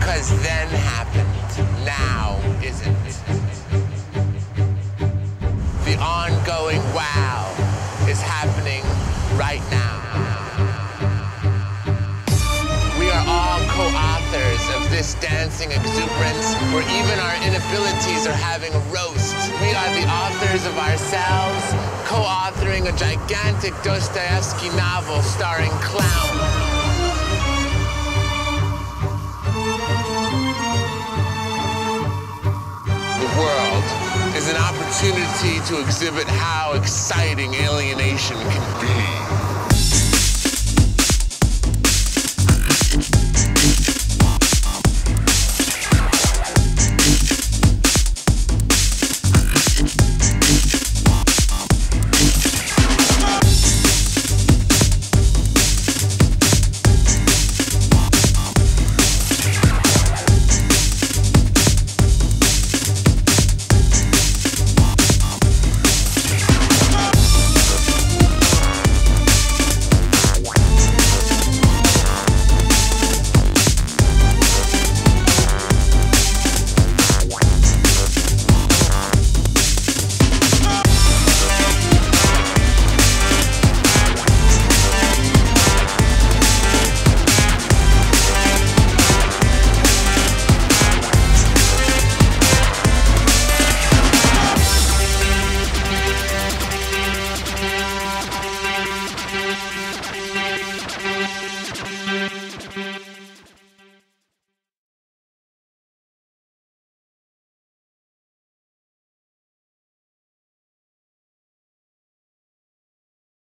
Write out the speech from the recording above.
because then happened, now isn't. The ongoing wow is happening right now. We are all co-authors of this dancing exuberance where even our inabilities are having a roast. We are the authors of ourselves, co-authoring a gigantic Dostoevsky novel starring clowns. The world is an opportunity to exhibit how exciting alienation can be.